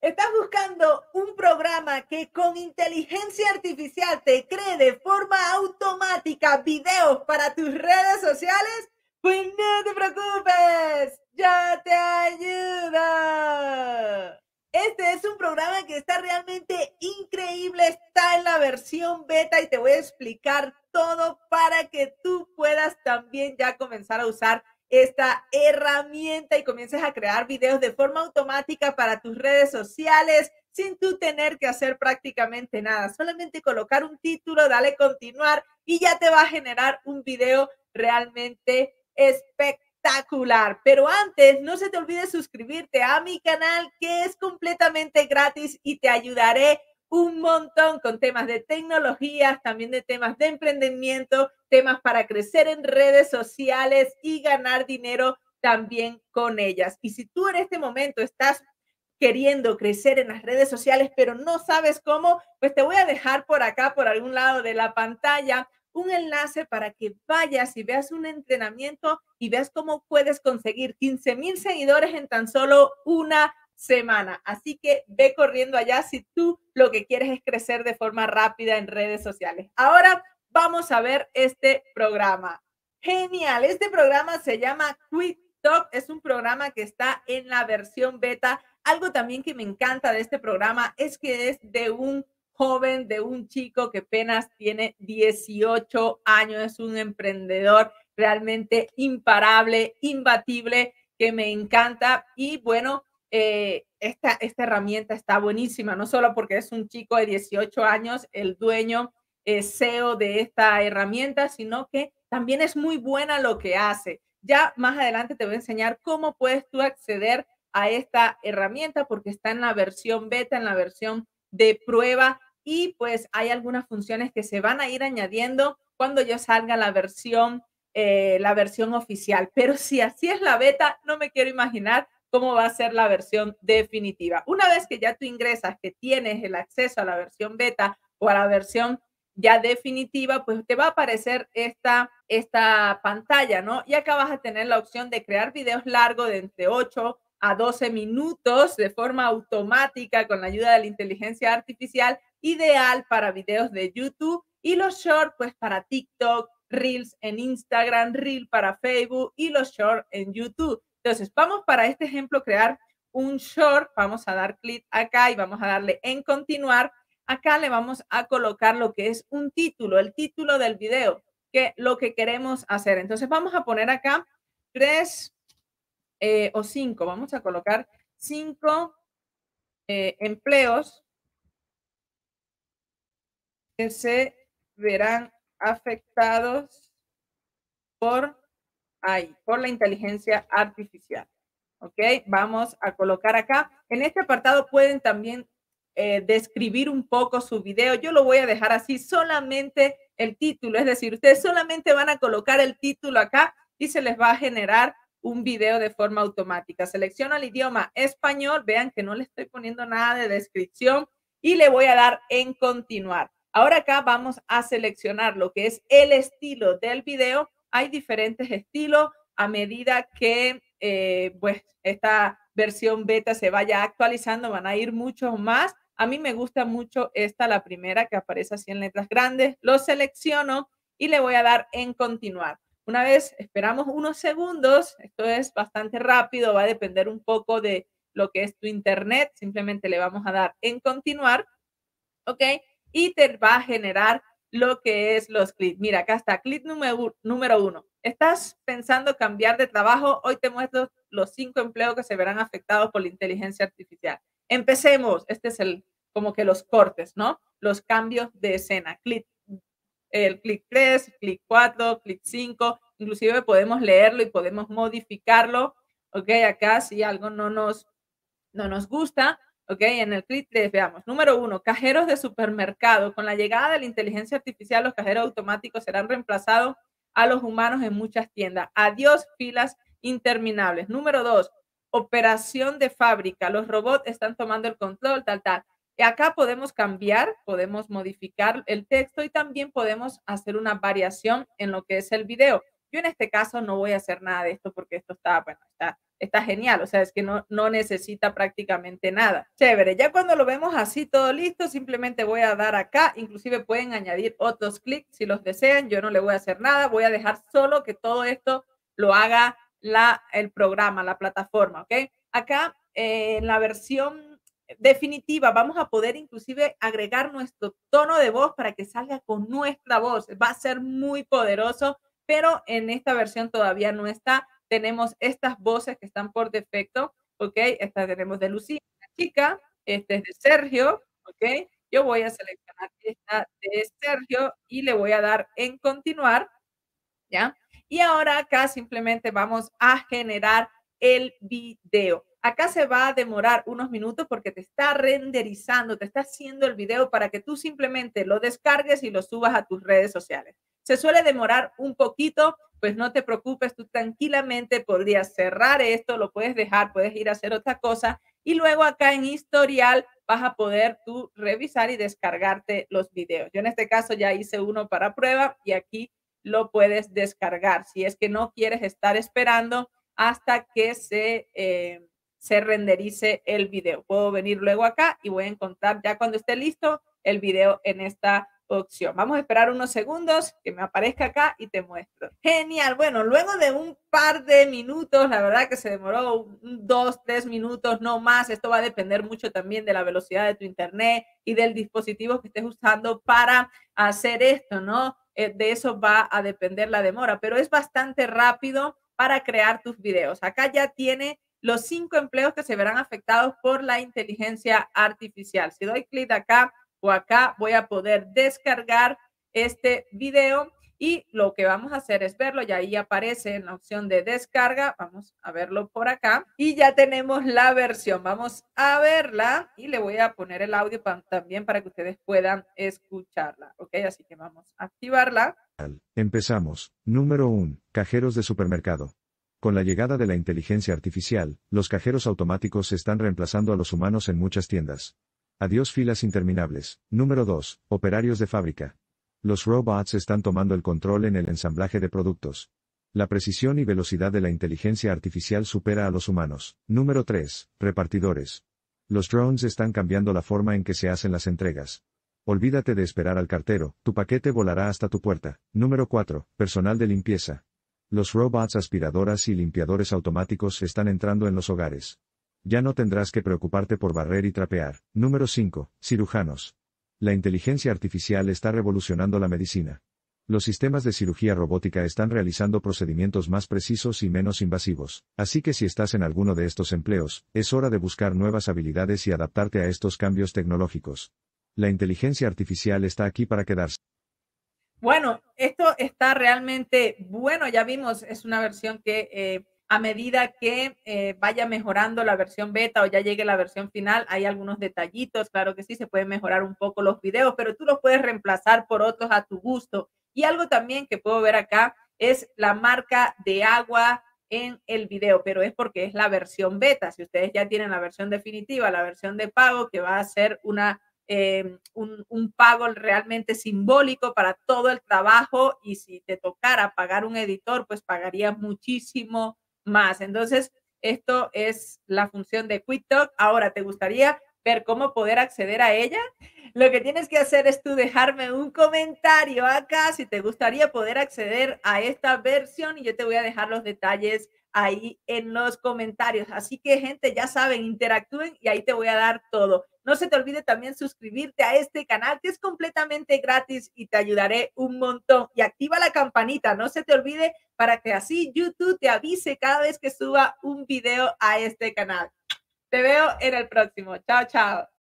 ¿Estás buscando un programa que con inteligencia artificial te cree de forma automática videos para tus redes sociales? Pues no te preocupes, yo te ayudo. Este es un programa que está realmente increíble, está en la versión beta y te voy a explicar todo para que tú puedas también ya comenzar a usar esta herramienta y comiences a crear videos de forma automática para tus redes sociales sin tú tener que hacer prácticamente nada. Solamente colocar un título, dale continuar y ya te va a generar un video realmente espectacular. Pero antes, no se te olvide suscribirte a mi canal que es completamente gratis y te ayudaré un montón con temas de tecnologías, también de temas de emprendimiento, temas para crecer en redes sociales y ganar dinero también con ellas. Y si tú en este momento estás queriendo crecer en las redes sociales, pero no sabes cómo, pues te voy a dejar por acá, por algún lado de la pantalla, un enlace para que vayas y veas un entrenamiento y veas cómo puedes conseguir 15,000 seguidores en tan solo una semana. Así que ve corriendo allá si tú lo que quieres es crecer de forma rápida en redes sociales. Ahora vamos a ver este programa. Genial, este programa se llama Quick Talk, es un programa que está en la versión beta. Algo también que me encanta de este programa es que es de un joven, de un chico que apenas tiene 18 años, es un emprendedor realmente imparable, imbatible, que me encanta. Y bueno, esta herramienta está buenísima, no solo porque es un chico de 18 años, el dueño CEO de esta herramienta, sino que también es muy buena lo que hace. Ya más adelante te voy a enseñar cómo puedes tú acceder a esta herramienta porque está en la versión beta, en la versión de prueba y pues hay algunas funciones que se van a ir añadiendo cuando ya salga la versión oficial. Pero si así es la beta, no me quiero imaginar cómo va a ser la versión definitiva. Una vez que ya tú ingresas, que tienes el acceso a la versión beta o a la versión ya definitiva, pues te va a aparecer esta pantalla, ¿no? Y acá vas a tener la opción de crear videos largos de entre 8 a 12 minutos de forma automática con la ayuda de la inteligencia artificial, ideal para videos de YouTube y los short, pues para TikTok, Reels en Instagram, Reel para Facebook y los short en YouTube. Entonces, vamos para este ejemplo crear un short, vamos a dar clic acá y vamos a darle en continuar. Acá le vamos a colocar lo que es un título, el título del video, que lo que queremos hacer. Entonces vamos a poner acá 3 o 5, vamos a colocar 5 empleos que se verán afectados por por la inteligencia artificial. ¿Ok? Vamos a colocar acá. En este apartado pueden también describir un poco su video. Yo lo voy a dejar así, solamente el título. Es decir, ustedes solamente van a colocar el título acá y se les va a generar un video de forma automática. Selecciono el idioma español. Vean que no le estoy poniendo nada de descripción y le voy a dar en continuar. Ahora acá vamos a seleccionar lo que es el estilo del video. Hay diferentes estilos a medida que pues esta versión beta se vaya actualizando, van a ir muchos más. A mí me gusta mucho esta, la primera que aparece así en letras grandes. Lo selecciono y le voy a dar en continuar. Una vez esperamos unos segundos, esto es bastante rápido, va a depender un poco de lo que es tu internet. Simplemente le vamos a dar en continuar, ¿ok? Y te va a generar lo que es los clics. Mira, acá está, clic número 1. ¿Estás pensando cambiar de trabajo? Hoy te muestro los 5 empleos que se verán afectados por la inteligencia artificial. Empecemos. Este es como que los cortes, ¿no? Los cambios de escena. El clic 3, clic 4, clic 5. Inclusive podemos leerlo y podemos modificarlo. Ok, acá si algo no nos gusta. Ok, en el clic 3 veamos. Número 1, cajeros de supermercado. Con la llegada de la inteligencia artificial, los cajeros automáticos serán reemplazados a los humanos en muchas tiendas. Adiós, filas interminables. Número 2, operación de fábrica. Los robots están tomando el control, tal. Y acá podemos cambiar, podemos modificar el texto y también podemos hacer una variación en lo que es el video. Yo en este caso no voy a hacer nada de esto porque esto está, bueno, está genial, o sea, es que no necesita prácticamente nada. Chévere, ya cuando lo vemos así todo listo, simplemente voy a dar acá, inclusive pueden añadir otros clics si los desean, yo no le voy a hacer nada, voy a dejar solo que todo esto lo haga el programa, la plataforma, ¿ok? Acá en la versión definitiva vamos a poder inclusive agregar nuestro tono de voz para que salga con nuestra voz, va a ser muy poderoso, pero en esta versión todavía no está. Tenemos estas voces que están por defecto, ¿ok? Esta tenemos de Lucía, la chica, este es de Sergio, ¿ok? Yo voy a seleccionar esta de Sergio y le voy a dar en continuar, ¿ya? Y ahora acá simplemente vamos a generar el video. Acá se va a demorar unos minutos porque te está renderizando, te está haciendo el video para que tú simplemente lo descargues y lo subas a tus redes sociales. Se suele demorar un poquito, pues no te preocupes, tú tranquilamente podrías cerrar esto, lo puedes dejar, puedes ir a hacer otra cosa y luego acá en historial vas a poder tú revisar y descargarte los videos. Yo en este caso ya hice uno para prueba y aquí lo puedes descargar si es que no quieres estar esperando hasta que se renderice el video. Puedo venir luego acá y voy a encontrar ya cuando esté listo el video en esta opción. Vamos a esperar unos segundos que me aparezca acá y te muestro. Genial. Bueno, luego de un par de minutos, la verdad que se demoró 2, 3 minutos, no más. Esto va a depender mucho también de la velocidad de tu internet y del dispositivo que estés usando para hacer esto, ¿no? De eso va a depender la demora, pero es bastante rápido para crear tus videos. Acá ya tiene los 5 empleos que se verán afectados por la inteligencia artificial. Si doy clic acá o acá, voy a poder descargar este video y lo que vamos a hacer es verlo, y ahí aparece en la opción de descarga, vamos a verlo por acá y ya tenemos la versión, vamos a verla y le voy a poner el audio también para que ustedes puedan escucharla, ¿ok? Así que vamos a activarla. Empezamos. Número 1. Cajeros de supermercado. Con la llegada de la inteligencia artificial, los cajeros automáticos están reemplazando a los humanos en muchas tiendas. Adiós filas interminables. Número 2. Operarios de fábrica. Los robots están tomando el control en el ensamblaje de productos. La precisión y velocidad de la inteligencia artificial supera a los humanos. Número 3. Repartidores. Los drones están cambiando la forma en que se hacen las entregas. Olvídate de esperar al cartero, tu paquete volará hasta tu puerta. Número 4. Personal de limpieza. Los robots aspiradoras y limpiadores automáticos están entrando en los hogares. Ya no tendrás que preocuparte por barrer y trapear. Número 5. Cirujanos. La inteligencia artificial está revolucionando la medicina. Los sistemas de cirugía robótica están realizando procedimientos más precisos y menos invasivos. Así que si estás en alguno de estos empleos, es hora de buscar nuevas habilidades y adaptarte a estos cambios tecnológicos. La inteligencia artificial está aquí para quedarse. Bueno, esto está realmente bueno, ya vimos, es una versión que a medida que vaya mejorando la versión beta o ya llegue la versión final, hay algunos detallitos, claro que sí, se pueden mejorar un poco los videos, pero tú los puedes reemplazar por otros a tu gusto. Y algo también que puedo ver acá es la marca de agua en el video, pero es porque es la versión beta. Si ustedes ya tienen la versión definitiva, la versión de pago, que va a ser un pago realmente simbólico para todo el trabajo, y si te tocara pagar un editor, pues pagarías muchísimo más. Entonces, esto es la función de QuickTalk. Ahora, ¿te gustaría ver cómo poder acceder a ella? Lo que tienes que hacer es tú dejarme un comentario acá si te gustaría poder acceder a esta versión y yo te voy a dejar los detalles ahí en los comentarios. Así que, gente, ya saben, interactúen y ahí te voy a dar todo. No se te olvide también suscribirte a este canal que es completamente gratis y te ayudaré un montón. Y activa la campanita, no se te olvide, para que así YouTube te avise cada vez que suba un video a este canal. Te veo en el próximo. Chao, chao.